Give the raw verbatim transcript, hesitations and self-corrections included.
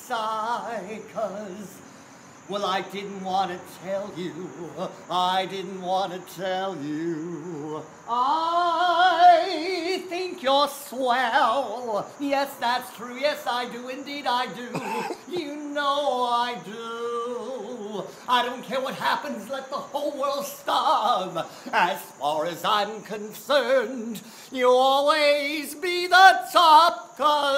sigh, 'cause, well, I didn't want to tell you, I didn't want to tell you. I think you're swell. Yes, that's true. Yes, I do. Indeed, I do. You know I do. I don't care what happens. Let the whole world starve. As far as I'm concerned, you'll always be the top, 'cause